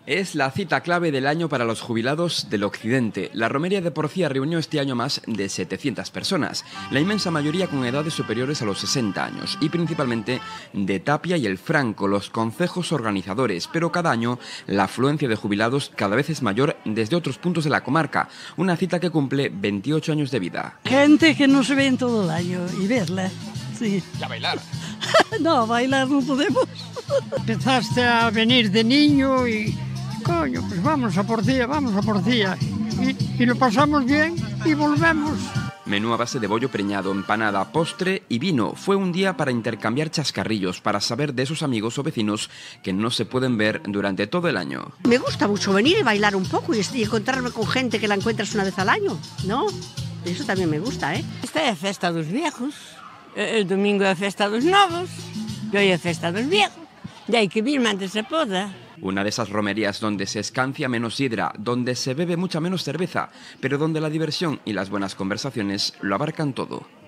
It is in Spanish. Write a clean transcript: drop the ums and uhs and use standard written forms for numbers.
Es la cita clave del año para los jubilados del Occidente. La romería de Porcía reunió este año más de 700 personas, la inmensa mayoría con edades superiores a los 60 años, y principalmente de Tapia y el Franco, los concejos organizadores. Pero cada año la afluencia de jubilados cada vez es mayor desde otros puntos de la comarca, una cita que cumple 28 años de vida. Gente que no se ve en todo el año y verla, sí. ¿Y a bailar? No, bailar no podemos. Empezaste a venir de niño y, coño, pues vamos a Porcía. Y lo pasamos bien y volvemos. Menú a base de bollo preñado, empanada, postre y vino. Fue un día para intercambiar chascarrillos, para saber de esos amigos o vecinos que no se pueden ver durante todo el año. Me gusta mucho venir y bailar un poco y encontrarme con gente que la encuentras una vez al año, ¿no? Eso también me gusta, ¿eh? Esta é a festa dos viejos, el domingo é a festa dos novos, e hoy é a festa dos viejos. E hai que vir antes se poda. Una de esas romerías donde se escancia menos sidra, donde se bebe mucha menos cerveza, pero donde la diversión y las buenas conversaciones lo abarcan todo.